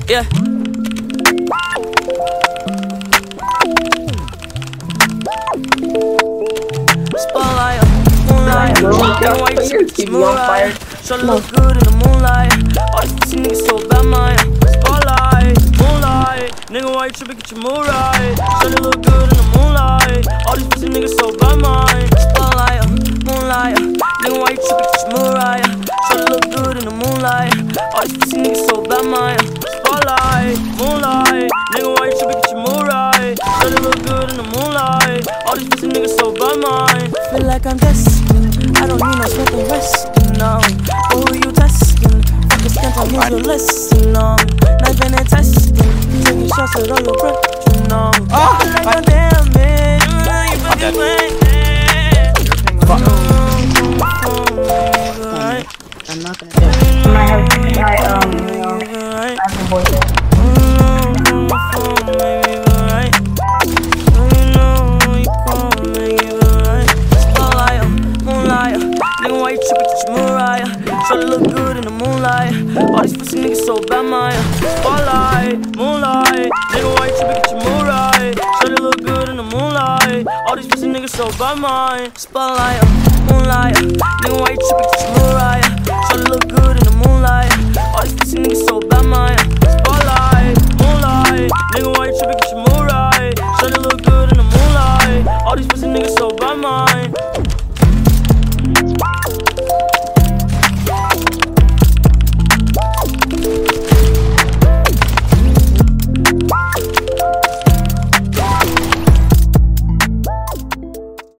Yeah. Spotlight, moonlight. Nigga, why you trippin', moonlight? Shawty look good in the moonlight. All these pussy niggas so bad, mine. Spotlight, moonlight. Nigga, why you trippin', get your mood right? Shawty look good in the moonlight. All these pussy niggas so bad, mine. Spotlight, moonlight. Nigga, why you trippin', get your mood right? Shawty look good in the moonlight. All these pussy niggas so bad, mine. Spotlight, moonlight. Nigga, why you trippin', get your mood right? Shawty look good in the moonlight. All these pussy niggas so bad, mine. Feel like I'm destined. I don't need no smoking resting now. But who you testing? Fuck a scant, I'm here to listen now. Knifing and testing. Taking shots at all your breath, you know. I feel like I'm damaged. You fucking playing. I'm not gonna do it. I have a voice. Shawty look good in the moonlight. All these pussy niggas so bad, mine. Spotlight, moonlight. Nigga, why you trippin', get your mood right? Shawty look good in the moonlight. All these pussy niggas so bad, mine. Spotlight, moonlight. Nigga, why you trippin', get your mood right? Shawty look good in the moonlight. All these pussy niggas so bad, mine. Spotlight, moonlight. Nigga, why you trippin', get your mood right? Shawty look good in the moonlight. All these pussy niggas so bad, mine.